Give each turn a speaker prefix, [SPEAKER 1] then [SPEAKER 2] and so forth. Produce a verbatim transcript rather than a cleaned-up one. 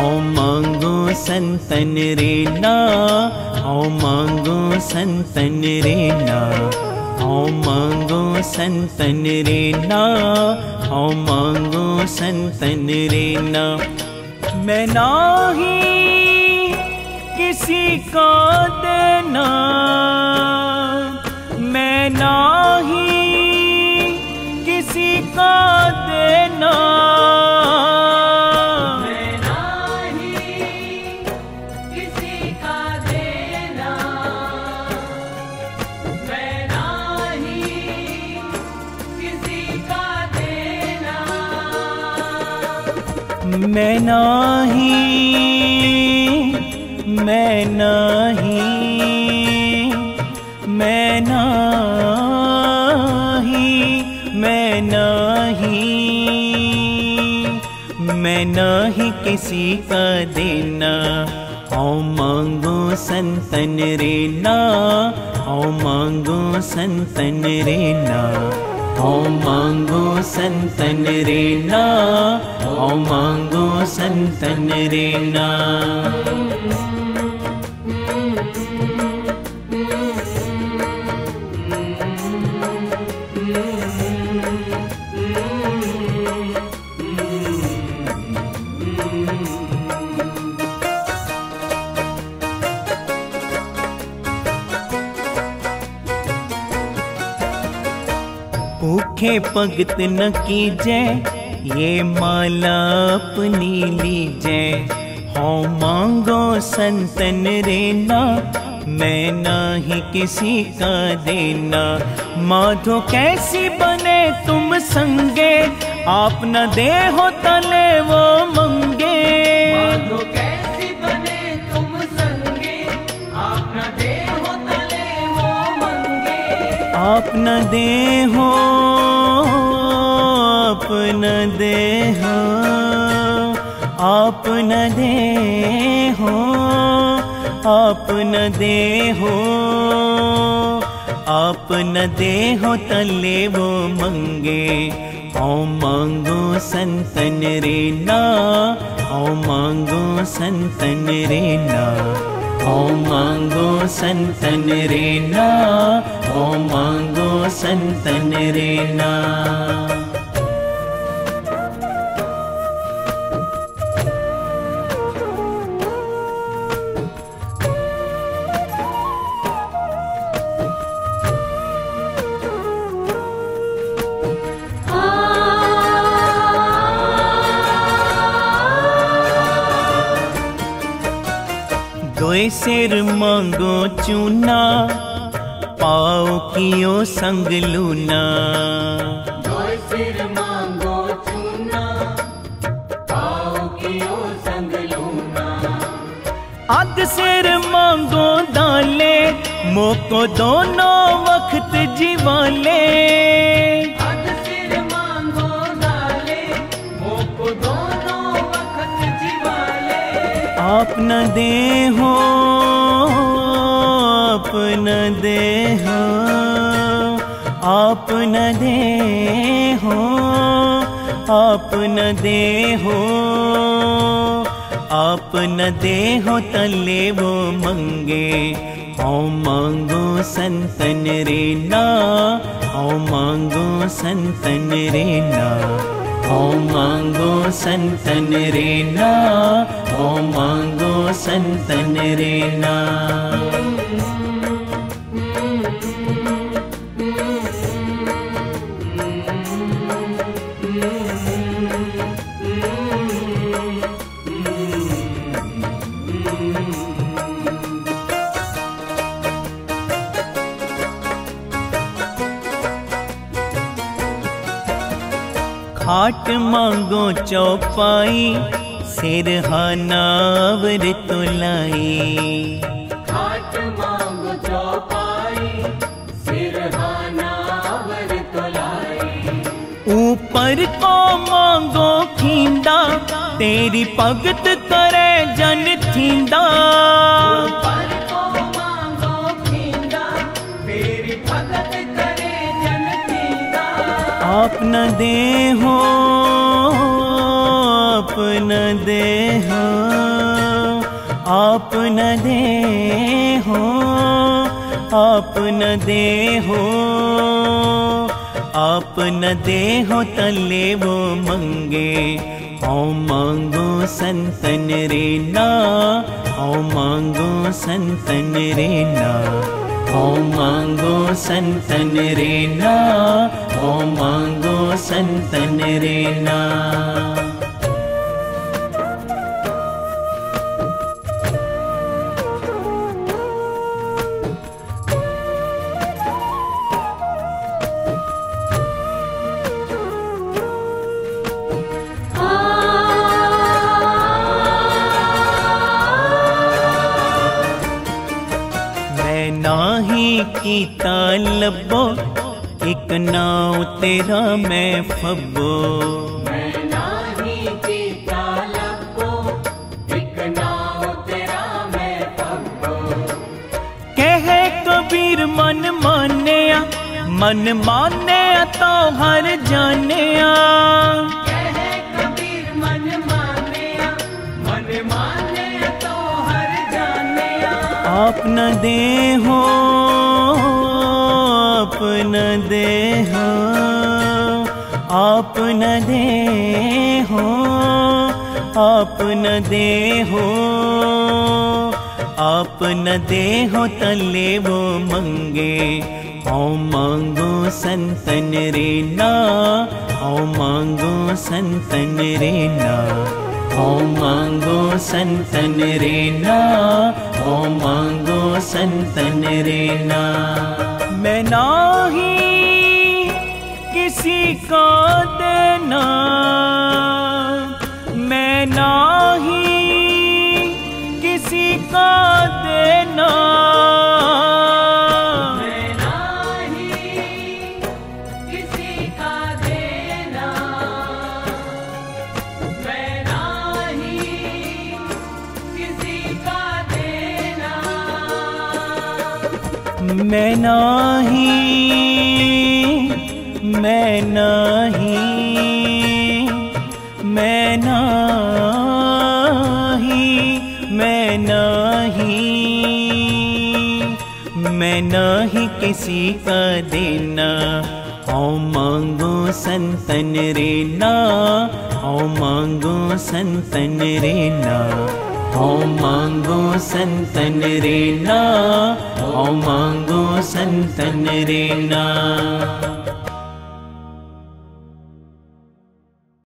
[SPEAKER 1] आओ मांगो संतन रे ना, आओ मांगो संतन रे ना, आओ मांगो संतन रे ना, आओ मांगो संतन रे ना। मैं नाही किसी का देना, मैं नाही किसी का देना,
[SPEAKER 2] मैं नाही किसी का देना, मैं नाही किसी का देना,
[SPEAKER 1] मैं नाही, मैं नाही, मैं नाही, मैं नाही, मैं नाही किसी का देना। आओ मांगो संतन रे ना, आओ मांगो संतन रे ना, आओ मांगो संतन रे ना, आओ मांगो संतन रे ना। भूखे भगत न कीजै, ये माला अपनी लीजै। हो मांगो संतन रे ना, मैं नाही किसी का देना। माधो कैसी बने तुम संगे, आप न दे हो तले वो मंगे।
[SPEAKER 2] माधो कैसी बने तुम संगे, आप न दे हो तले वो मंगे।
[SPEAKER 1] आप न दे हो, आप न दे हो, आप न दे हो, आप न दे हो, आप न दे हो तले वो मंगे। आओ मांगो संतन रे ना, आओ मांगो संतन रे ना, आओ मांगो संतन रे ना, आओ मांगो संतन रे ना। दोए सिर मांगो चूना, पाओ कियो संग लूना।
[SPEAKER 2] दोए सिर मांगो चूना, पाओ कियो संग लूना।
[SPEAKER 1] अध सिर मांगो दाले, मोको दोनों वक्त जीवाले।
[SPEAKER 2] अध सिर मांगो दाले, मोको दोनों वक्त जीवाले।
[SPEAKER 1] आप न दे हो, आप न दे हो, आप न दे हो, आप न दे हो, आप न दे हो तले वो मंगे। आओ मांगो संतन रे ना, आओ मांगो संतन रे ना, आओ मांगो संतन रे ना, आओ मांगो संतन रे ना। खाट मांगो चौपाई, सिरहानावर तुलाई।
[SPEAKER 2] खाट मांगो चौपाई, सिरहानावर तुलाई।
[SPEAKER 1] ऊपर को मांगो खींदा, तेरी भगत करे जन थींदा।
[SPEAKER 2] ऊपर को मांगो खींदा, तेरी भगत करे जन थींदा।
[SPEAKER 1] आप न दे हो, आप न दे हो, आप न दे हो, आप न दे हो, आप न दे हो तले वो मंगे। आओ मांगो संतन रे ना, आओ मांगो संतन रे ना, आओ मांगो संतन रे ना, आओ मांगो संतन रे ना। नाही कीता लब्बो एक नाव तेरा मैं फब्बो।
[SPEAKER 2] मैं नाही कीता लब्बो एक नाव तेरा मैं फब्बो।
[SPEAKER 1] कहे कबीर मन मान्या, मन मान्या तो हर जानिया।
[SPEAKER 2] कहे कबीर मन मान्या, मन मान्या तो हर जानिया।
[SPEAKER 1] आप न दे हो, आप न दे हो, आप न दे हो, आप न दे हो, आप न दे हो तले वो मंगे। आओ मांगो संतन रे ना, आओ मांगो संतन रे ना, आओ मांगो संतन रे ना, आओ मांगो संतन रे ना। मैं नाही किसी का देना, मैं नाही किसी का देना,
[SPEAKER 2] मैं नाही किसी का देना, मैं नाही किसी का देना।
[SPEAKER 1] मैं नाही, मैं नाही, मैं नाही, मैं नाही, मैं नाही किसी का देना। आओ मांगो संतन रे ना, आओ मांगो संतन रे ना, आओ मांगो संतन रे ना, आओ मांगो संतन रे ना।